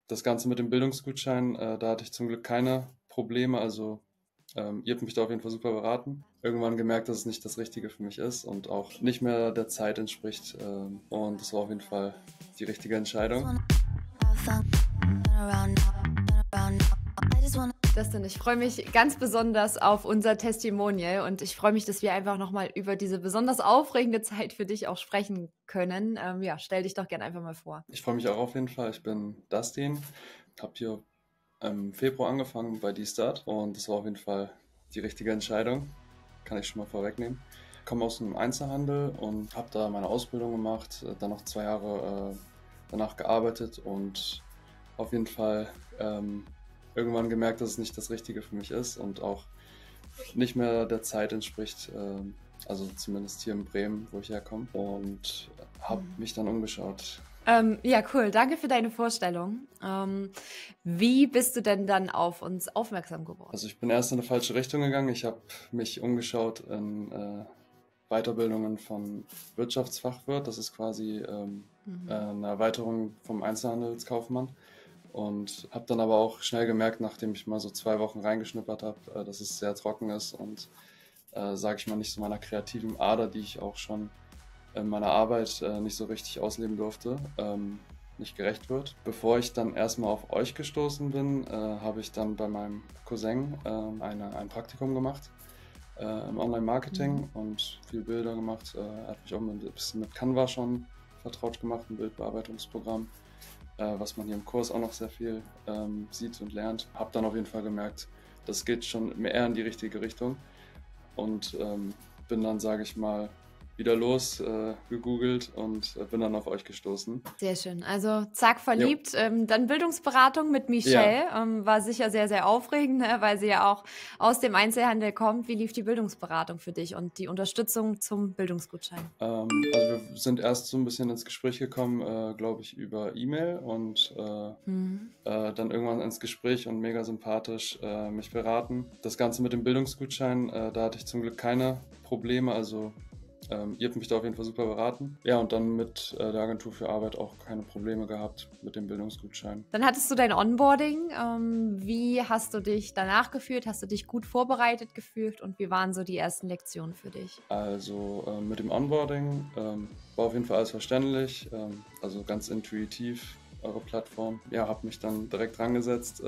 Das Ganze mit dem Bildungsgutschein, da hatte ich zum Glück keine Probleme. Ihr habt mich da auf jeden Fall super beraten. Irgendwann gemerkt, dass es nicht das Richtige für mich ist und auch nicht mehr der Zeit entspricht. Und das war auf jeden Fall die richtige Entscheidung. Justin, ich freue mich ganz besonders auf unser Testimonial und ich freue mich, dass wir einfach nochmal über diese besonders aufregende Zeit für dich auch sprechen können. Ja, stell dich doch gerne einfach mal vor. Ich freue mich auch auf jeden Fall. Ich bin Dustin, habe hier im Februar angefangen bei D-Start und das war auf jeden Fall die richtige Entscheidung. Kann ich schon mal vorwegnehmen. Ich komme aus dem Einzelhandel und habe da meine Ausbildung gemacht, dann noch 2 Jahre danach gearbeitet und auf jeden Fall irgendwann gemerkt, dass es nicht das Richtige für mich ist und auch nicht mehr der Zeit entspricht, also zumindest hier in Bremen, wo ich herkomme, und habe mich dann umgeschaut. Ja, cool. Danke für deine Vorstellung. Wie bist du denn dann auf uns aufmerksam geworden? Also ich bin erst in eine falsche Richtung gegangen. Ich habe mich umgeschaut in Weiterbildungen von Wirtschaftsfachwirt. Das ist quasi eine Erweiterung vom Einzelhandelskaufmann. Und habe dann aber auch schnell gemerkt, nachdem ich mal so 2 Wochen reingeschnuppert habe, dass es sehr trocken ist und, sage ich mal, nicht so meiner kreativen Ader, die ich auch schon in meiner Arbeit nicht so richtig ausleben durfte, nicht gerecht wird. Bevor ich dann erstmal auf euch gestoßen bin, habe ich dann bei meinem Cousin ein Praktikum gemacht im Online-Marketing und viel Bilder gemacht. Er hat mich auch ein bisschen mit Canva schon vertraut gemacht, ein Bildbearbeitungsprogramm, was man hier im Kurs auch noch sehr viel sieht und lernt. Habe dann auf jeden Fall gemerkt, das geht schon eher in die richtige Richtung und bin dann, sage ich mal, wieder los, gegoogelt und bin dann auf euch gestoßen. Sehr schön. Also zack, verliebt. Jo. Dann Bildungsberatung mit Michelle. War sicher sehr, sehr aufregend, ne? Weil sie ja auch aus dem Einzelhandel kommt. Wie lief die Bildungsberatung für dich und die Unterstützung zum Bildungsgutschein? Also wir sind erst so ein bisschen ins Gespräch gekommen, glaube ich, über E-Mail und dann irgendwann ins Gespräch und mega sympathisch mich beraten. Das Ganze mit dem Bildungsgutschein, da hatte ich zum Glück keine Probleme. Ihr habt mich da auf jeden Fall super beraten. Ja, und dann mit der Agentur für Arbeit auch keine Probleme gehabt mit dem Bildungsgutschein. Dann hattest du dein Onboarding. Wie hast du dich danach gefühlt? Hast du dich gut vorbereitet gefühlt? Und wie waren so die ersten Lektionen für dich? Also mit dem Onboarding war auf jeden Fall alles verständlich, also ganz intuitiv eure Plattform. Ja, habe mich dann direkt rangesetzt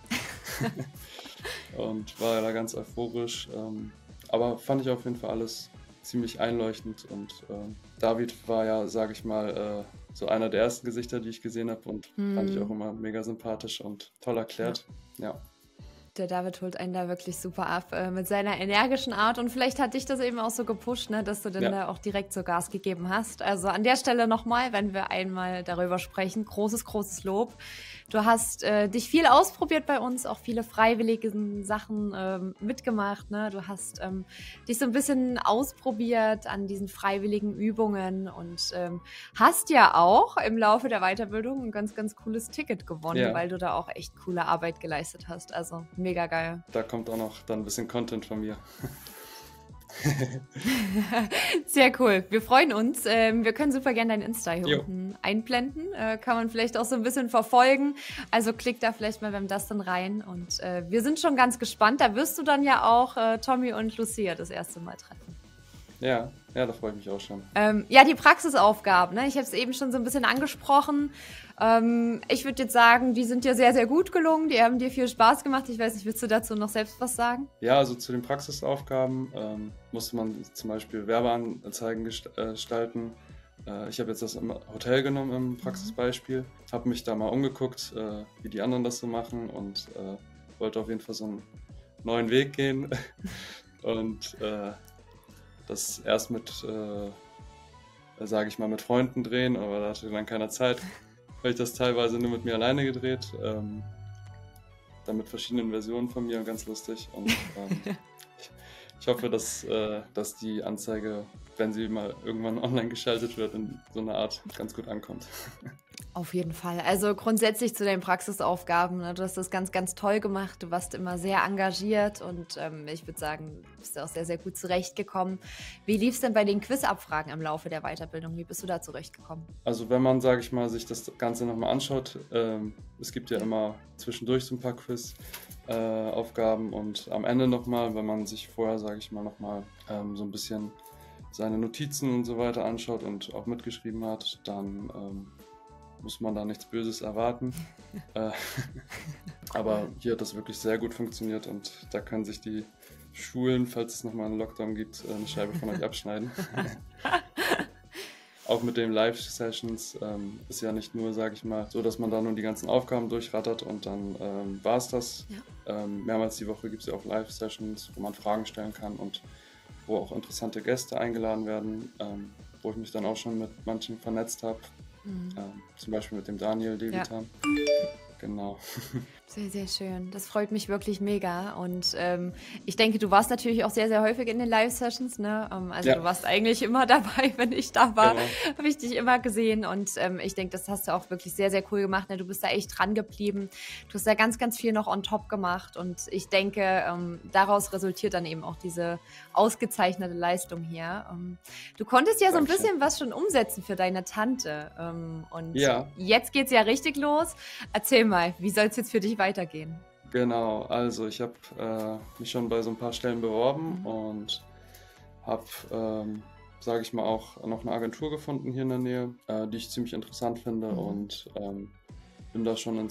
und war da ganz euphorisch. Aber fand ich auf jeden Fall alles ziemlich einleuchtend und David war ja, sage ich mal, so einer der ersten Gesichter, die ich gesehen habe und fand ich auch immer mega sympathisch und toll erklärt. Ja. Der David holt einen da wirklich super ab mit seiner energischen Art und vielleicht hat dich das eben auch so gepusht, ne, dass du dann da auch direkt so Gas gegeben hast. Also an der Stelle nochmal, wenn wir einmal darüber sprechen, großes, großes Lob. Du hast dich viel ausprobiert bei uns, auch viele freiwillige Sachen mitgemacht. Ne? Du hast dich so ein bisschen ausprobiert an diesen freiwilligen Übungen und hast ja auch im Laufe der Weiterbildung ein ganz, ganz cooles Ticket gewonnen, weil du da auch echt coole Arbeit geleistet hast. Also mega geil. Da kommt auch noch dann ein bisschen Content von mir. Sehr cool. Wir freuen uns. Wir können super gerne dein Insta hier unten einblenden. Kann man vielleicht auch so ein bisschen verfolgen. Also klick da vielleicht mal beim Dustin rein. Und wir sind schon ganz gespannt. Da wirst du dann ja auch Tommy und Lucia das erste Mal treffen. Ja, da freue ich mich auch schon. Ja, die Praxisaufgaben, ne? Ich habe es eben schon so ein bisschen angesprochen. Ich würde jetzt sagen, die sind dir sehr, sehr gut gelungen. Die haben dir viel Spaß gemacht. Ich weiß nicht, willst du dazu noch selbst was sagen? Ja, also zu den Praxisaufgaben musste man zum Beispiel Werbeanzeigen gestalten. Ich habe jetzt das im Hotel genommen im Praxisbeispiel. Habe mich da mal umgeguckt, wie die anderen das so machen und wollte auf jeden Fall so einen neuen Weg gehen. Und das erst mit, sage ich mal, mit Freunden drehen, aber da hatte dann keiner Zeit. Habe ich das teilweise nur mit mir alleine gedreht, dann mit verschiedenen Versionen von mir, ganz lustig. Und ich hoffe, dass die Anzeige, wenn sie mal irgendwann online geschaltet wird, in so einer Art ganz gut ankommt. Auf jeden Fall. Also grundsätzlich zu deinen Praxisaufgaben, ne? Du hast das ganz, ganz toll gemacht. Du warst immer sehr engagiert und ich würde sagen, du bist auch sehr, sehr gut zurechtgekommen. Wie lief es denn bei den Quizabfragen im Laufe der Weiterbildung? Wie bist du da zurechtgekommen? Also wenn man, sage ich mal, sich das Ganze nochmal anschaut, es gibt ja immer zwischendurch so ein paar Quiz-Aufgaben und am Ende nochmal, wenn man sich vorher, sage ich mal, nochmal so ein bisschen seine Notizen und so weiter anschaut und auch mitgeschrieben hat, dann muss man da nichts Böses erwarten. Aber hier hat das wirklich sehr gut funktioniert und da können sich die Schulen, falls es nochmal einen Lockdown gibt, eine Scheibe von euch abschneiden. Auch mit den Live-Sessions ist ja nicht nur, sage ich mal, so, dass man da nur die ganzen Aufgaben durchrattert und dann war es das. Ja. Mehrmals die Woche gibt es ja auch Live-Sessions, wo man Fragen stellen kann und wo auch interessante Gäste eingeladen werden, wo ich mich dann auch schon mit manchen vernetzt habe. Zum Beispiel mit dem Daniel Levitan. Ja. Genau. Sehr, sehr schön. Das freut mich wirklich mega. Und ich denke, du warst natürlich auch sehr, sehr häufig in den Live-Sessions. Ne? Also ja. Du warst eigentlich immer dabei, wenn ich da war. Genau. Habe ich dich immer gesehen. Und ich denke, das hast du auch wirklich sehr, sehr cool gemacht. Ne? Du bist da echt dran geblieben. Du hast da ganz, ganz viel noch on top gemacht. Und ich denke, daraus resultiert dann eben auch diese ausgezeichnete Leistung hier. Du konntest ja so ein bisschen was schon umsetzen für deine Tante. Und ja. Jetzt geht's ja richtig los. Erzähl mal, wie soll es jetzt für dich weitergehen? Genau, also ich habe mich schon bei so ein paar Stellen beworben und habe, sage ich mal, auch noch eine Agentur gefunden hier in der Nähe, die ich ziemlich interessant finde und bin da schon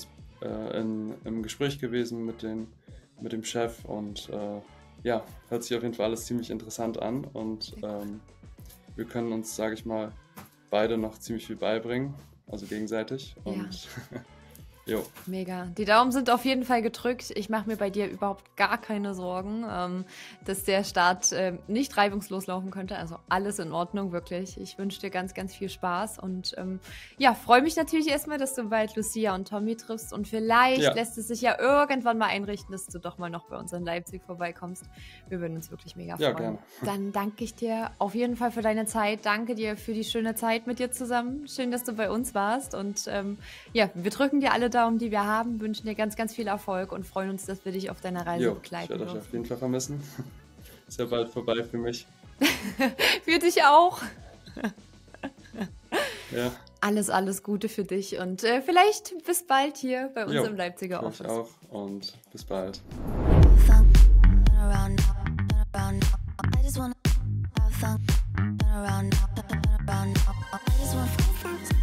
im Gespräch gewesen mit dem Chef und ja, hört sich auf jeden Fall alles ziemlich interessant an und wir können uns, sage ich mal, beide noch ziemlich viel beibringen, also gegenseitig und jo. Mega. Die Daumen sind auf jeden Fall gedrückt. Ich mache mir bei dir überhaupt gar keine Sorgen, dass der Start nicht reibungslos laufen könnte. Also alles in Ordnung, wirklich. Ich wünsche dir ganz, ganz viel Spaß und ja, freue mich natürlich erstmal, dass du bald Lucia und Tommy triffst und vielleicht lässt es sich ja irgendwann mal einrichten, dass du doch mal noch bei uns in Leipzig vorbeikommst. Wir würden uns wirklich mega freuen. Ja, gerne. Dann danke ich dir auf jeden Fall für deine Zeit. Danke dir für die schöne Zeit mit dir zusammen. Schön, dass du bei uns warst und ja, wir drücken dir alle Daumen, die wir haben, wünschen dir ganz, ganz viel Erfolg und freuen uns, dass wir dich auf deiner Reise begleiten dürfen. Ich werde euch auf jeden Fall vermissen. Ist ja bald vorbei für mich. Für dich auch. Ja. Alles Gute für dich und vielleicht bis bald hier bei uns im Leipziger Office. Ich auch und bis bald. I just wanna